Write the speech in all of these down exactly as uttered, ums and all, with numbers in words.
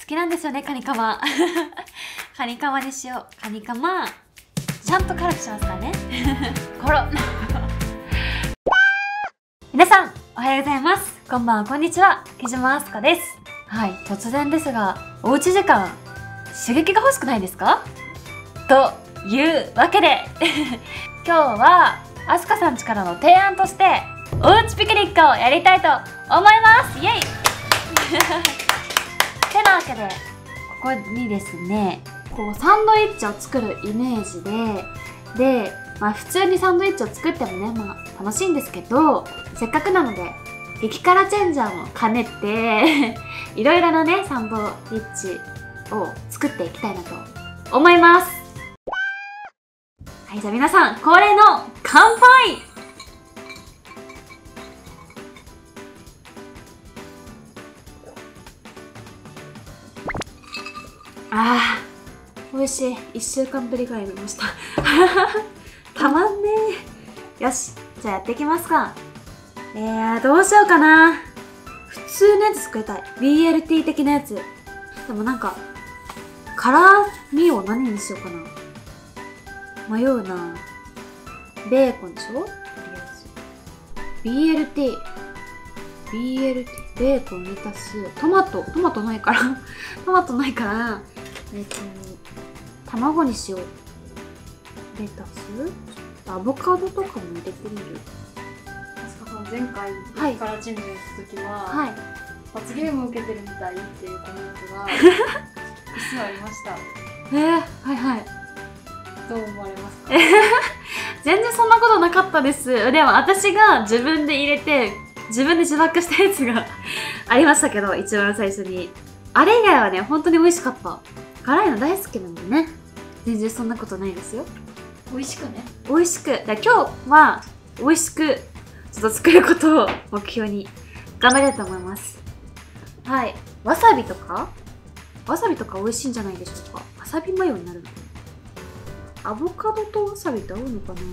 きなんですよね、カニカマ。カニカマにしよう。カニカマちゃんと辛くしますからね。コロ皆さんおはようございます。こんばんは、こんにちは。木島明日香です。はい、突然ですが、おうち時間刺激が欲しくないですかというわけで今日は明日香さんちからの提案としておうちピクニックをやりたいと思います。イエイてなわけで、ここにですね、こうサンドイッチを作るイメージでで、まあ普通にサンドイッチを作ってもね、まあ楽しいんですけど、せっかくなので激辛チェンジャーも兼ねていろいろなねサンドイッチを作っていきたいなと思います。はい、じゃあ皆さん恒例の乾杯。あー美味しい。いっしゅうかんぶりぐらい飲みましたたまんねー。よし、じゃあやっていきますか。えー、どうしようかな。普通のやつ作りたい。 ビーエルティー 的なやつ。でもなんか辛味を何にしようかな。迷うな。ベーコンでしょ、とりあえず ビーエルティー ビーエルティー ベーコン、レタス、トマトトマトないからトマトないからえっと卵にしよう。レタス、アボカドとかも入れてみる。 前回激辛チェンジをした時は、はい、罰ゲームを受けてるみたいっていうコメントが実はありました。 えー、はいはい。 どう思われますか？ 全然そんなことなかったです。でも私が自分で入れて自分で自爆したやつがありましたけど、一番最初にあれ以外はね、本当に美味しかった。辛いの大好きなのでね、全然そんなことないですよ。 美味しくね、 美味しく。だ今日は美味しくちょっと作ることを目標に頑張りたいと思います。はい。わさびとかわさびとか美味しいんじゃないでしょうか。わさびマヨになるの。アボカドとわさびって合うのかな。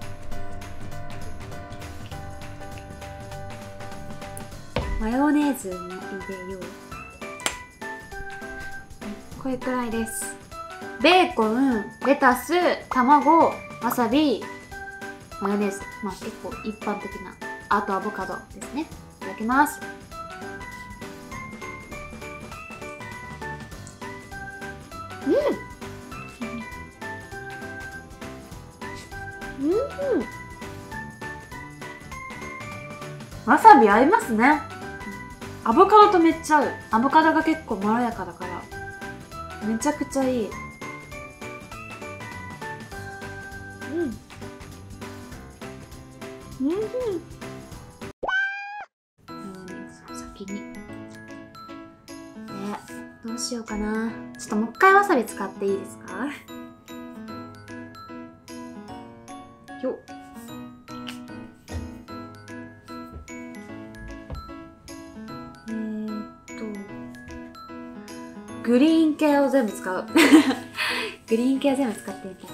マヨネーズも入れよう。これくらいです。ベーコン、レタス、卵、わさび、マヨネーズ。まあ結構一般的な。あとアボカドですね。いただきます。うんうんわさび合いますね。アボカドとめっちゃ合う。アボカドが結構まろやかだからめちゃくちゃいい。うんうん先にね、どうしようかな。ちょっともう一回わさび使っていいですか。よっ。えーっとグリーン系を全部使うグリーン系を全部使ってみたい。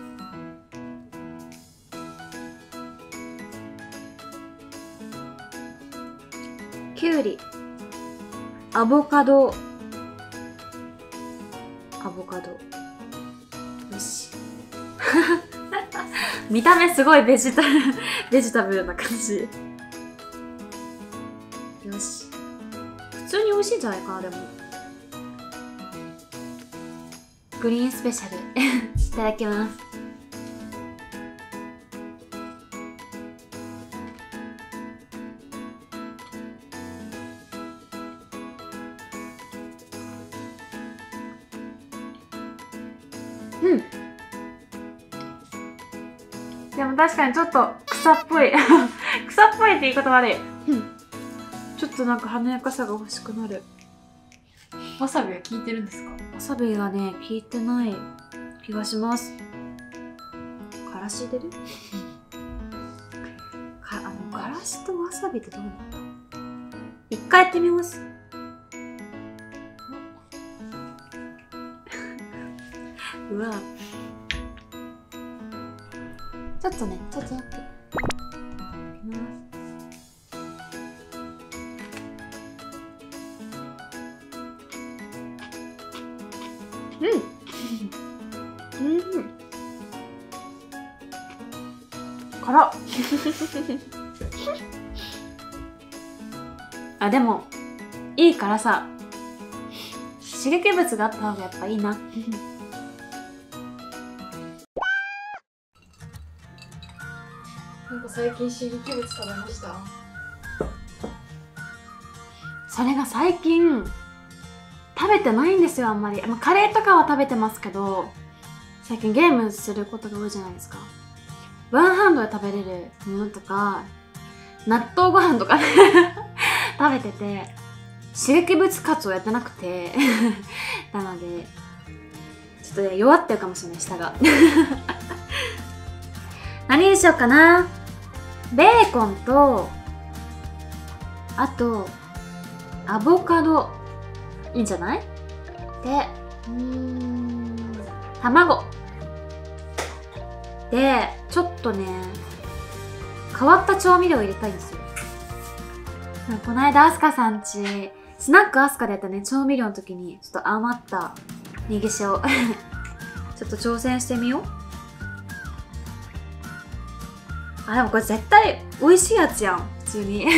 きゅうり、アボカド、アボカド。よし。見た目すごいベジタル、ベジタブルな感じ。よし。普通に美味しいんじゃないかな、でも。グリーンスペシャル。いただきます。うん。でも確かにちょっと草っぽい草っぽいって言い方悪い。うん。ちょっとなんか華やかさが欲しくなる。 わさびは効いてるんですか？ わさびがね、効いてない気がします。からし入れる？か、あの、からしとわさびってどうなの？一回やってみます。うわ。ちょっとね、ちょっと待って。いきます。 うんうん辛っあ、でもいい辛さ。刺激物があった方がやっぱいいななんか最近刺激物食べました？ それが最近食べてないんですよ、あんまり。まあ、カレーとかは食べてますけど、最近ゲームすることが多いじゃないですか。ワンハンドで食べれるものとか、納豆ご飯とか食べてて、刺激物活をやってなくてなのでちょっと、ね、弱ってるかもしれない、舌が何にしようかな。ベーコンと、あとアボカドいいんじゃない？で、うーん卵で、ちょっとね変わった調味料入れたいんですよ。この間アスカさんちスナックアスカでやったね、調味料の時にちょっと余ったネギ塩ちょっと挑戦してみよう。あ、でもこれ絶対美味しいやつやん、普通に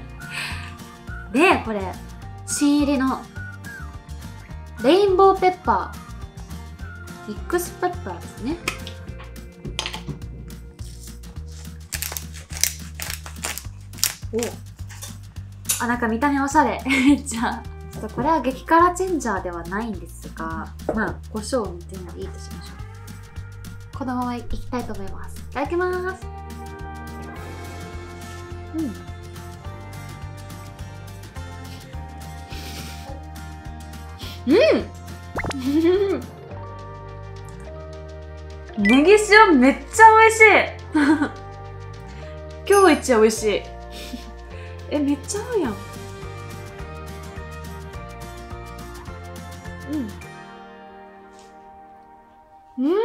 で、これ新入りのレインボーペッパー、ミックスペッパーですね。お、あ、なんか見た目おしゃれじゃあちょっとこれは激辛チェンジャーではないんですが、まあ胡椒を塗ってみるのでいいとしましょう。このままいきたいと思います。いただきます。うんうんネギ塩めっちゃ美味しい今日一美味しいえ、めっちゃ合うやん。うんうん、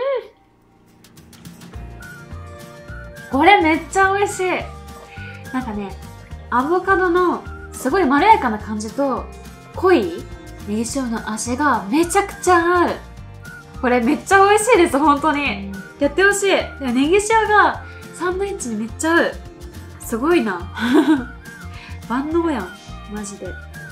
これめっちゃ美味しい。なんかね、アボカドのすごいまろやかな感じと濃いネギ塩の味がめちゃくちゃ合う。これめっちゃ美味しいです、本当に。やってほしい。ネギ塩がサンドイッチにめっちゃ合う。すごいな万能やん、マジで。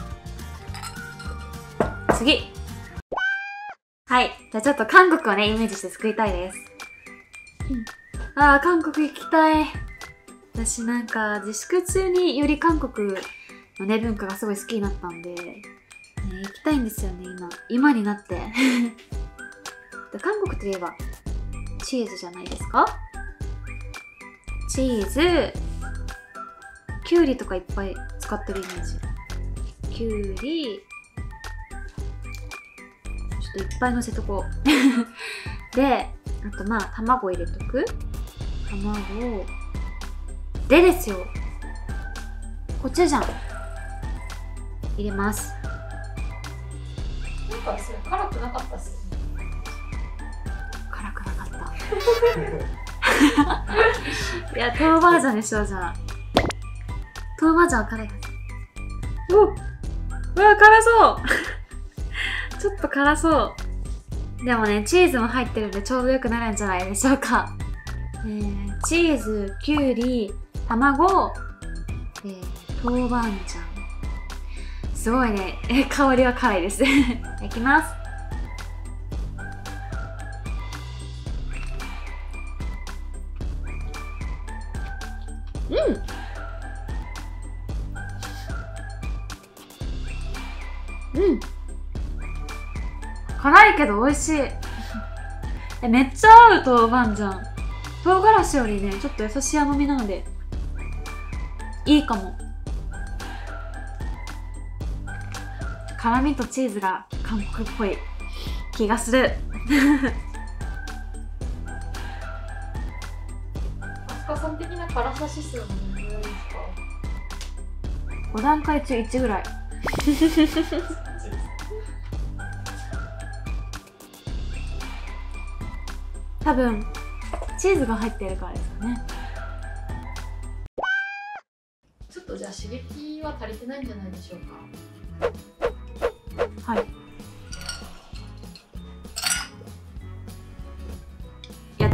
次。はい。じゃあちょっと韓国をね、イメージして作りたいです。うん、あー、韓国行きたい。私なんか、自粛中により韓国のね、文化がすごい好きになったんで、ね、行きたいんですよね、今。今になって。韓国といえば、チーズじゃないですか？チーズ、キュウリとかいっぱい使ってるイメージ。キュウリ、ちょっといっぱい乗せとこう。で、あとまあ、卵入れとく。卵、でですよ。コチュジャン。入れます。 なんかそれ辛くなかったっすね。 辛くなかった。いや、豆バージョンにしようじゃあ。豆バージョンは辛いはず。おっ、うわ、辛そうちょっと辛そう。でもね、チーズも入ってるんでちょうどよくなるんじゃないでしょうか。えー、チーズ、キュウリ、卵、えー、豆板醤。すごいね、え香りは辛いです。いただきます。うん。うん。辛いけど美味しい。え、めっちゃ合う、豆板醤。唐辛子よりね、ちょっと優しい甘みなのでいいかも。辛みとチーズが韓国っぽい気がする。 アスカさん的な辛さ指数は何ぐらいですか？ ご段階中いちぐらい。多分チーズが入ってるからですかね。 ちょっとじゃあ刺激は足りてないんじゃないでしょうか。 はい。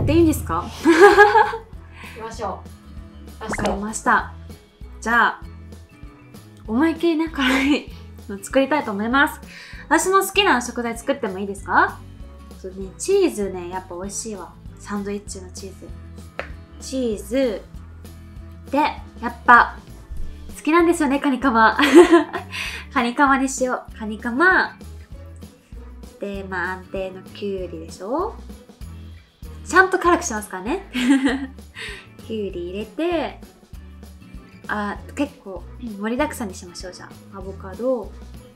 っていいんですか？ 行きましょう。 わかりました。じゃあ思いっきりね辛いの作りたいと思います。私の好きな食材作ってもいいですか？そうね、チーズねやっぱ美味しいわ。サンドイッチのチーズチーズでやっぱ好きなんですよね、カニカマ。カニカマにしよう。カニカマで、まあ安定のきゅうりでしょ。ちゃんと辛くしますからね。きゅうり入れて、あ、結構盛りだくさんにしましょう。じゃあアボカド、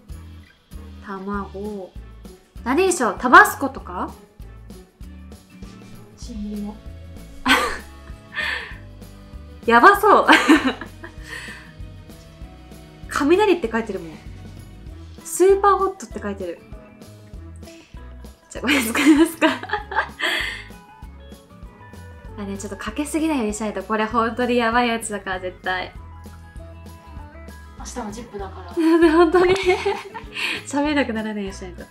卵、何でしょう、タバスコとかチーもやばそう。雷って書いてるもん。スーパーホットって書いてる。じゃあこれ作りますか。あね、ちょっとかけすぎないようにしないと、これ本当にやばいやつだから絶対。 明日もジップだから。 本当に喋れなくならないようにしないと。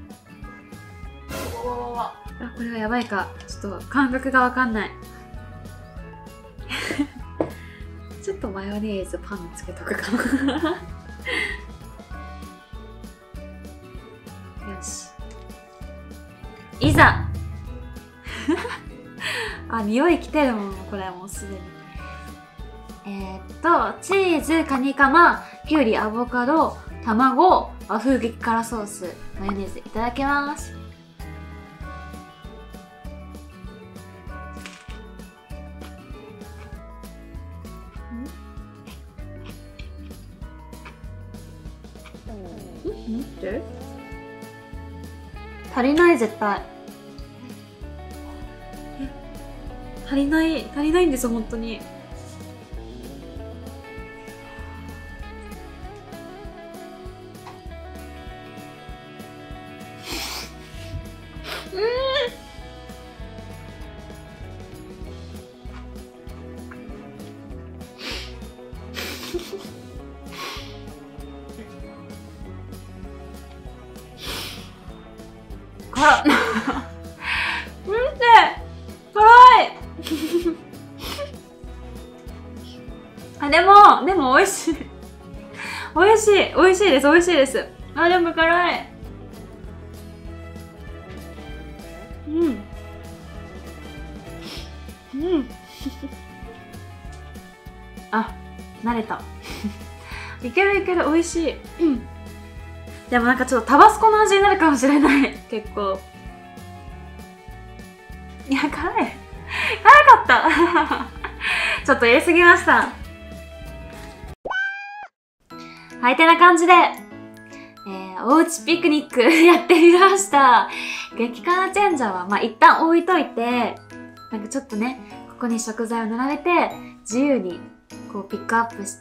あ、これはやばいか。ちょっと感覚がわかんない。ちょっとマヨネーズパンにつけとくかな。よし。いざ。あ、匂いきてるもん、これもうすでに。えー、っと、チーズ、カニカマ、きゅうり、アボカド、卵、和風激辛ソース、マヨネーズいただきます。ん？待って。足りない絶対。え、足りない足りないんです本当に。うん。辛っ。うんって辛い。あ、でもでも美味しい。美味しい美味しいです美味しいです。あ、でも辛い。うんうんあ、慣れた。いけるいける、美味しい。うん。でもなんかちょっとタバスコの味になるかもしれない。結構。いや、辛い。辛かった。ちょっと入れすぎました。はい、てな感じで、えー、おうちピクニックやってみました。激辛チェンジャーは、まあ、一旦置いといて、なんかちょっとね、ここに食材を並べて、自由にこうピックアップして、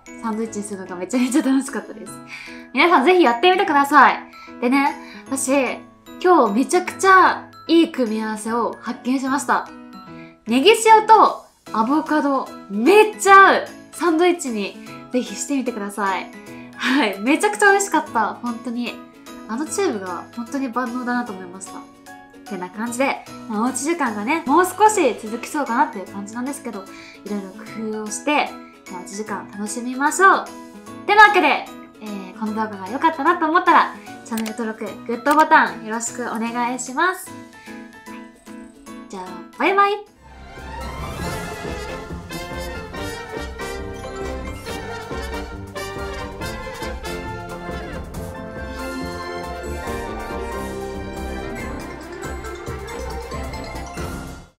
サンドイッチにするのがめちゃめちゃ楽しかったです。皆さんぜひやってみてください。でね、私、今日めちゃくちゃいい組み合わせを発見しました。ネギ塩とアボカド、めっちゃ合うサンドイッチにぜひしてみてください。はい、めちゃくちゃ美味しかった。本当に。あのチューブが本当に万能だなと思いました。ってな感じで、まあ、おうち時間がね、もう少し続きそうかなっていう感じなんですけど、いろいろ工夫をして、おうち時間楽しみましょう。ってなわけで、えー、この動画が良かったなと思ったら、チャンネル登録、グッドボタンよろしくお願いします。はい、じゃあ、バイバイ。